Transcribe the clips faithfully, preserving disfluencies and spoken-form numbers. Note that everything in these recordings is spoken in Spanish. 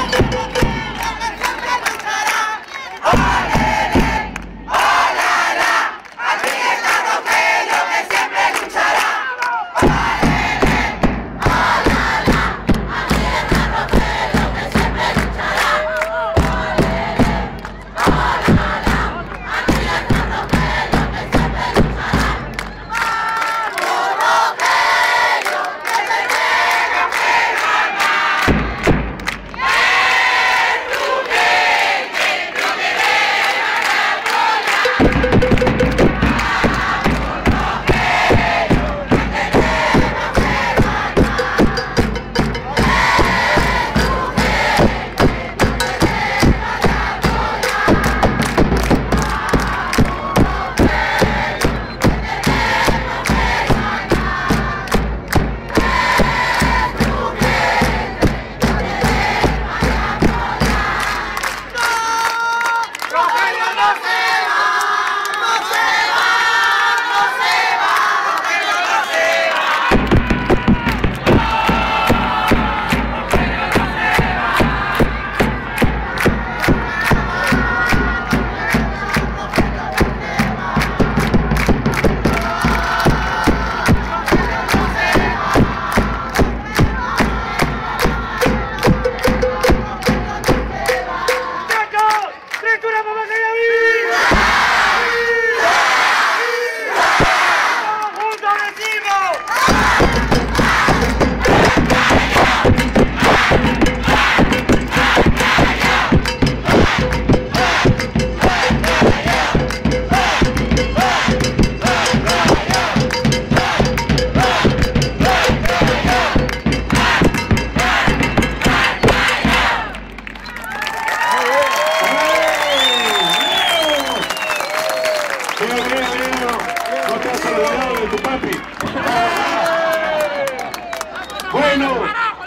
Bueno,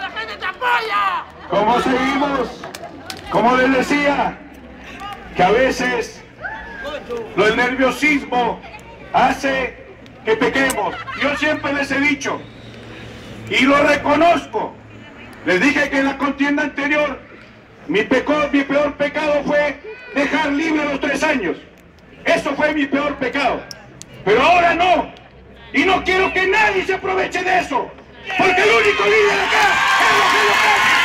como seguimos, como les decía, que a veces el nerviosismo hace que pequemos. Yo siempre les he dicho, y lo reconozco, les dije que en la contienda anterior mi, peco, mi peor pecado fue dejar libre los tres años. Eso fue mi peor pecado. Pero ahora no. Y no quiero que nadie se aproveche de eso. Porque el único líder acá es Rogelio Cáceres.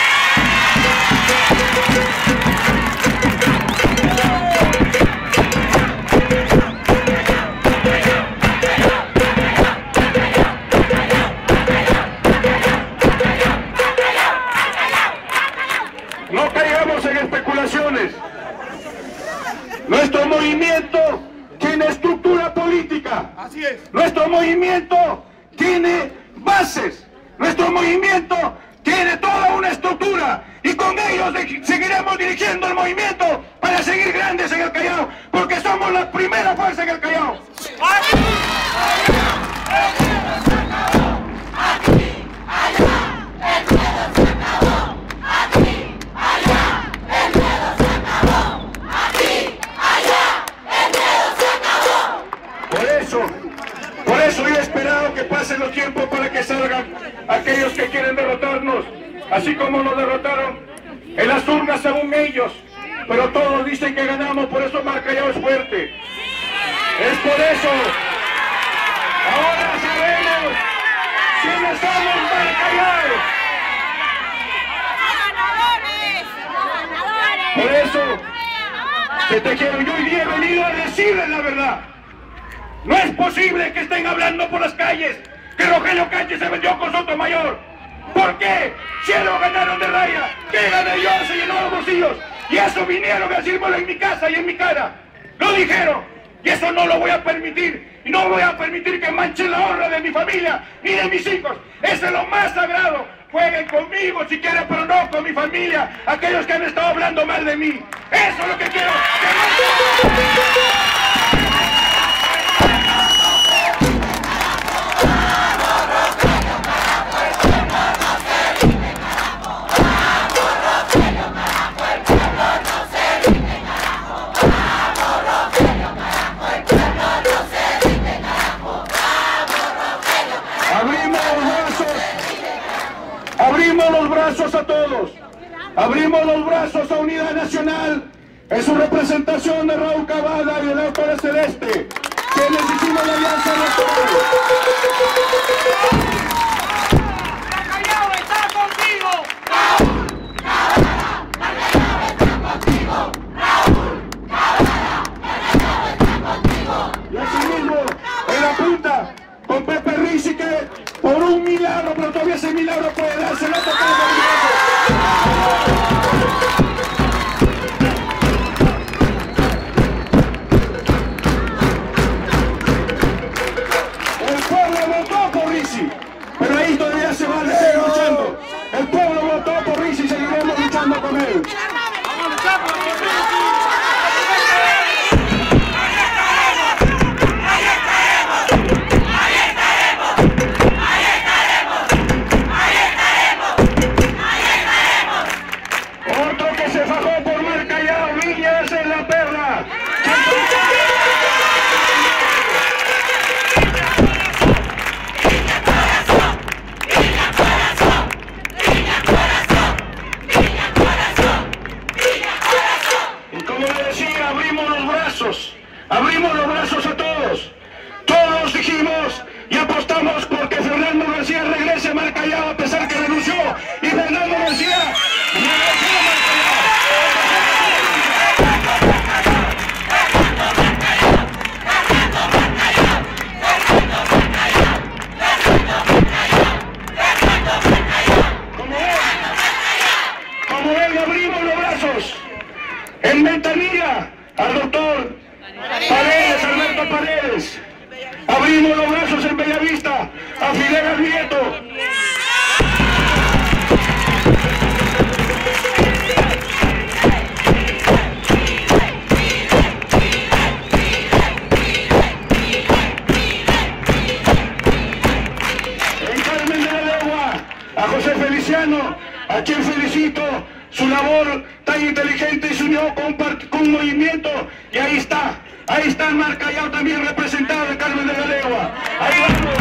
No caigamos en especulaciones. Nuestro movimiento tiene estructura política. Así es. Nuestro movimiento tiene bases. Nuestro movimiento tiene toda una estructura. Y con ellos seguiremos dirigiendo el movimiento para seguir grandes en el Callao. Porque somos la primera fuerza en el Callao. Por eso yo he esperado que pasen los tiempos para que salgan aquellos que quieren derrotarnos, así como nos derrotaron en las urnas según ellos, pero todos dicen que ganamos, por eso Mar Callao es fuerte. Es por eso. Ahora sabemos quiénes somos Mar Callao. Por eso que te quiero, yo hoy día he venido a decirles la verdad. No es posible que estén hablando por las calles que Rogelio Cáceres se vendió con Sotomayor. ¿Por qué? Si lo ganaron de raya, ¿qué gané yo? Se llenó los bolsillos. Y eso vinieron a decírmelo en mi casa y en mi cara. Lo dijeron. Y eso no lo voy a permitir. Y no voy a permitir que manchen la honra de mi familia ni de mis hijos. Eso es lo más sagrado. Jueguen conmigo si quieren, pero no con mi familia. Aquellos que han estado hablando mal de mí. Eso es lo que quiero. Abrimos los brazos a todos. Abrimos los brazos a Unidad Nacional en su representación de Raúl Cavada y el Autor Celeste, quienes hicimos la alianza electoral. ¡Marcallao está contigo! ¡Raúl Cavada! ¡Marcallao está contigo! ¡Raúl Cavada! ¡Marcallao está contigo! Y asimismo, en la punta, con Pepe Rizzi, que por un milagro, pero todavía ese milagro puede darse, la tocada de el pueblo votó por Rizzi, pero ahí todavía se va a seguir luchando. El pueblo votó por Rizzi y seguiremos luchando con él. ¡Vamos a luchar por el Otro que se fajó por Marcallao, Viñas en la perla. Y como le decía, abrimos los brazos, abrimos los brazos a todos. Todos dijimos y apostamos porque Fernando García regrese a Marcallao a pesar que renunció. Y Fernando García regresó a Marcallao. Como ven, como ven, abrimos los brazos. En Ventanilla, al doctor Paredes, Alberto Paredes. Abrimos los brazos en Bellavista a Fidel Arrieto. En Carmen de la Legua a José Feliciano, a quien felicito su labor tan inteligente y se unió con un, con un movimiento, y ahí está. Ahí está Marcallao también representado en Carmen de la Legua. Ahí vamos.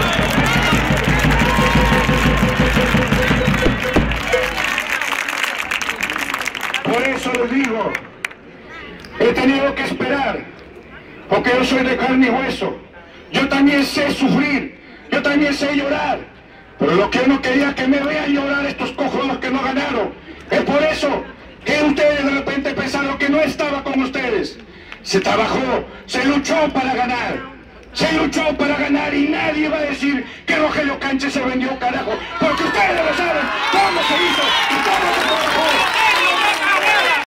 Por eso les digo, he tenido que esperar, porque yo soy de carne y hueso. Yo también sé sufrir, yo también sé llorar, pero lo que yo no quería que me vean llorar estos cojones que no ganaron. Es por eso que ustedes de repente pensaron que no estaba con ustedes. Se trabajó, se luchó para ganar, se luchó para ganar y nadie va a decir que Rogelio Canche se vendió, carajo, porque ustedes lo saben cómo se hizo y cómo se trabajó.